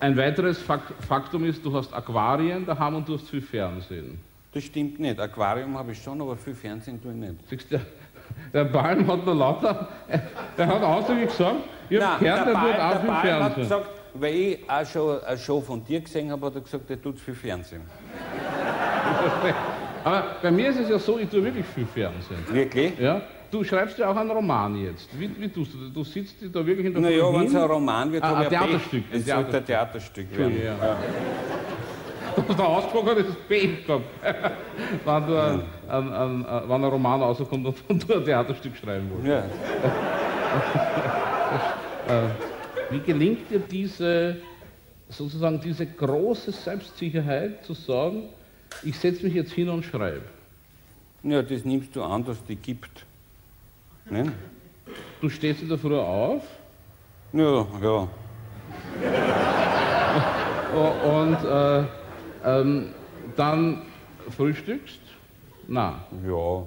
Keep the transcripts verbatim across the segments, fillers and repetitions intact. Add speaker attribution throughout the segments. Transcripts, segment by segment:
Speaker 1: Ein weiteres Faktum ist, du hast Aquarien daheim und du hast viel Fernsehen.
Speaker 2: Das stimmt nicht. Aquarium habe ich schon, aber viel Fernsehen tue ich nicht.
Speaker 1: Siehst du, der Balm hat noch lauter, der hat ausdrücklich gesagt, ich habe gehört, der tut auch viel Fernsehen.
Speaker 2: Hat gesagt, weil ich auch schon eine Show von dir gesehen habe, hat er gesagt, der tut viel Fernsehen.
Speaker 1: Aber bei mir ist es ja so, ich tue wirklich viel Fernsehen.
Speaker 2: Wirklich?
Speaker 1: Ja. Du schreibst ja auch einen Roman jetzt. Wie, wie tust du das? Du sitzt da wirklich in der
Speaker 2: Naja, wenn es ein Roman wird,
Speaker 1: ah,
Speaker 2: habe
Speaker 1: ein
Speaker 2: ich
Speaker 1: Theaterstück.
Speaker 2: Es sollte ein Theaterstück werden.
Speaker 1: Ja. Ja. Du hast da ausgesprochen, das ist Pech gehabt. Wenn, du ein, ein, ein, ein, wenn ein Roman rauskommt und du ein Theaterstück schreiben willst.
Speaker 2: Ja.
Speaker 1: Wie gelingt dir diese, sozusagen diese große Selbstsicherheit zu sagen, ich setze mich jetzt hin und schreibe?
Speaker 2: Ja, das nimmst du an, dass es die gibt. Ne?
Speaker 1: Du stehst in der Früh auf?
Speaker 2: Ja, ja.
Speaker 1: Und äh, ähm, dann frühstückst? Nein.
Speaker 2: Ja,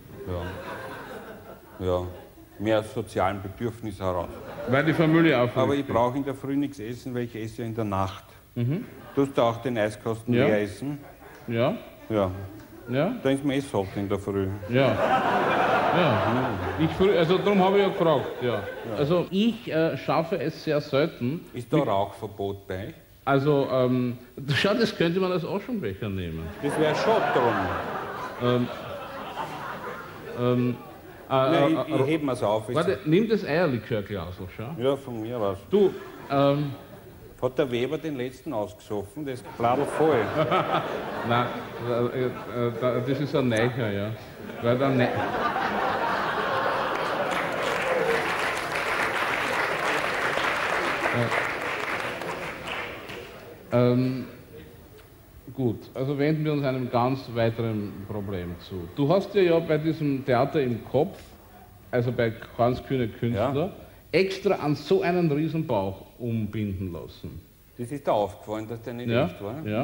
Speaker 2: ja. Ja. Mehr aus sozialen Bedürfnissen heraus.
Speaker 1: Weil die Familie auch.
Speaker 2: Aber ich brauche in der Früh nichts essen, weil ich esse ja in der Nacht.
Speaker 1: Mhm.
Speaker 2: Tust du auch den Eiskasten
Speaker 1: ja.
Speaker 2: leer essen?
Speaker 1: Ja.
Speaker 2: Ja.
Speaker 1: Ja?
Speaker 2: Da ist mir eh satt in der Früh.
Speaker 1: Ja. Ja. Ich früh, also darum habe ich ja gefragt. Ja. Ja. Also ich äh, schaffe es sehr selten.
Speaker 2: Ist da Rauchverbot bei euch?
Speaker 1: Also, ähm, schau, das könnte man als Aschenbecher nehmen.
Speaker 2: Das wäre schon drum.
Speaker 1: Ähm, ähm, äh,
Speaker 2: Nein,
Speaker 1: äh,
Speaker 2: ich, ich heb mir's auf.
Speaker 1: Warte, nimm das Eierlikörglas, schau.
Speaker 2: Ja, von mir was.
Speaker 1: Du, ähm...
Speaker 2: Hat der Weber den letzten ausgesoffen? Das ist Bladel voll.
Speaker 1: Nein, äh, äh, das ist ein Neicher, ja. Weil der ne äh, ähm, gut, also wenden wir uns einem ganz weiteren Problem zu. Du hast dir ja bei diesem Theater im Kopf, also bei ganz kühne Künstler, ja, extra an so einen Riesenbauch umbinden lassen.
Speaker 2: Das ist dir aufgefallen, dass der nicht
Speaker 1: ja,
Speaker 2: echt war?
Speaker 1: Ja. Ja.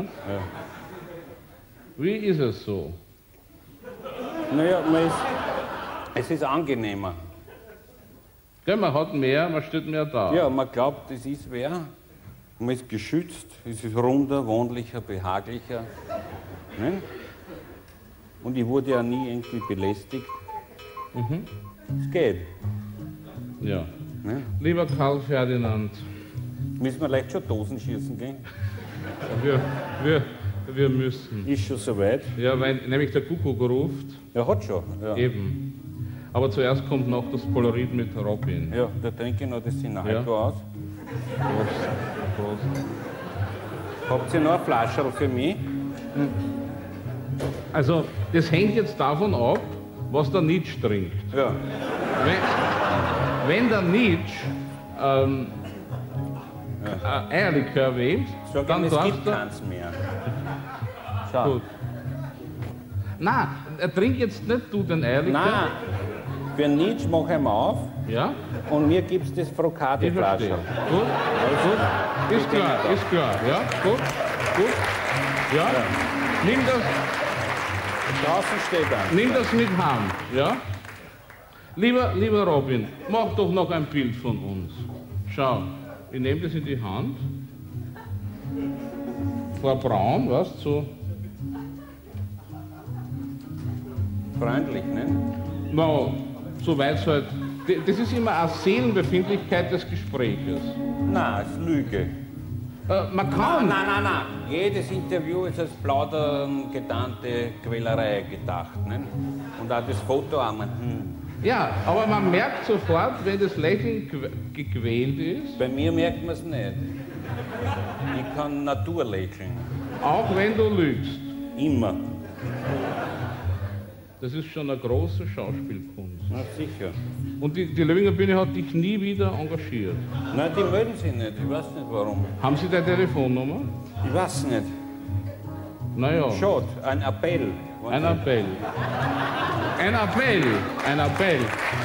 Speaker 1: Wie ist es so?
Speaker 2: Naja, man ist, es ist angenehmer.
Speaker 1: Ja, man hat mehr, man steht mehr da.
Speaker 2: Ja, man glaubt, das ist wer. Man ist geschützt, es ist runder, wohnlicher, behaglicher. Ne? Und ich wurde ja nie irgendwie belästigt.
Speaker 1: Mhm.
Speaker 2: Es geht.
Speaker 1: Ja.
Speaker 2: Ne?
Speaker 1: Lieber Karl Ferdinand.
Speaker 2: Müssen wir leicht schon Dosen schießen gehen?
Speaker 1: Wir, wir, wir müssen.
Speaker 2: Ist schon soweit?
Speaker 1: Ja, weil nämlich der Kuckuck ruft.
Speaker 2: Ja, hat schon. Ja.
Speaker 1: Eben. Aber zuerst kommt noch das Polaroid mit Robin.
Speaker 2: Ja, da trinke ich noch das Signal ja. aus.
Speaker 1: Prost. Prost.
Speaker 2: Habt ihr noch eine Flasche für mich?
Speaker 1: Also, das hängt jetzt davon ab, was der Nietzsche trinkt.
Speaker 2: Ja.
Speaker 1: Wenn, wenn der Nietzsche ähm, ja. Eierlikör wählt,
Speaker 2: Sag
Speaker 1: dann
Speaker 2: ihm, es
Speaker 1: darfst
Speaker 2: gibt
Speaker 1: du...
Speaker 2: keins mehr. Schau.
Speaker 1: Gut. Nein, er trinkt jetzt nicht du den Eierlikör.
Speaker 2: Nein, für Nietzsche mache ich ihn auf.
Speaker 1: Ja?
Speaker 2: Und mir gibt es das Frocati-Flasche.
Speaker 1: Gut, gut. Ist klar, ist klar. Ja, gut, gut. Ja, ja. Nimm das...
Speaker 2: Draußen steht er.
Speaker 1: Nimm das mit Hand, ja? Lieber, lieber Robin, mach doch noch ein Bild von uns. Schau, ich nehme das in die Hand. Vor braun, weißt du, so.
Speaker 2: Freundlich, ne?
Speaker 1: No, so weit es halt. Das ist immer eine Seelenbefindlichkeit des Gespräches.
Speaker 2: Nein, es ist Lüge.
Speaker 1: Äh, man kann.
Speaker 2: Nein, nein, nein. Jedes Interview ist als Plaudern, getarnte Quälerei gedacht. Ne? Und auch das Foto einmal. Hm.
Speaker 1: Ja, aber man merkt sofort, wenn das Lächeln gequält ist.
Speaker 2: Bei mir merkt man es nicht. Ich kann Natur lächeln.
Speaker 1: Auch wenn du lügst.
Speaker 2: Immer.
Speaker 1: Das ist schon eine große Schauspielkunst.
Speaker 2: Na sicher.
Speaker 1: Und die, die Löwinger Bühne hat dich nie wieder engagiert.
Speaker 2: Nein, die melden sich nicht. Ich weiß nicht warum.
Speaker 1: Haben Sie deine Telefonnummer?
Speaker 2: Ich weiß nicht.
Speaker 1: Naja.
Speaker 2: Schaut, ein Appell.
Speaker 1: Ein Appell. Ein Appell. Ein Appell.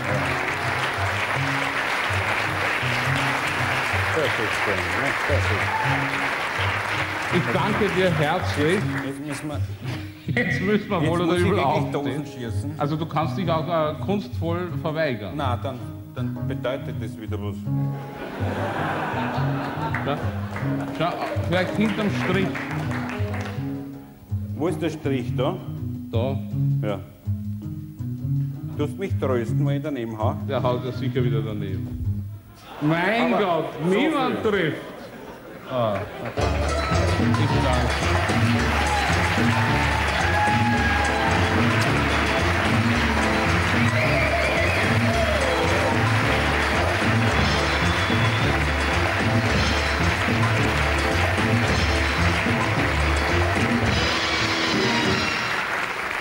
Speaker 1: Ich danke dir herzlich.
Speaker 2: Jetzt müssen wir,
Speaker 1: Jetzt müssen wir wohl oder übel aufstehen.
Speaker 2: Schießen.
Speaker 1: Also du kannst dich auch äh, kunstvoll verweigern.
Speaker 2: Na, dann, dann bedeutet das wieder was.
Speaker 1: Schau, schau, vielleicht hinterm Strich.
Speaker 2: Wo ist der Strich da?
Speaker 1: Da.
Speaker 2: Ja. Du hast mich trösten, wenn ich daneben hau.
Speaker 1: Der haut ja sicher wieder daneben. Mein
Speaker 2: Aber
Speaker 1: Gott,
Speaker 2: so
Speaker 1: niemand
Speaker 2: viel.
Speaker 1: trifft. Ah. Ich danke.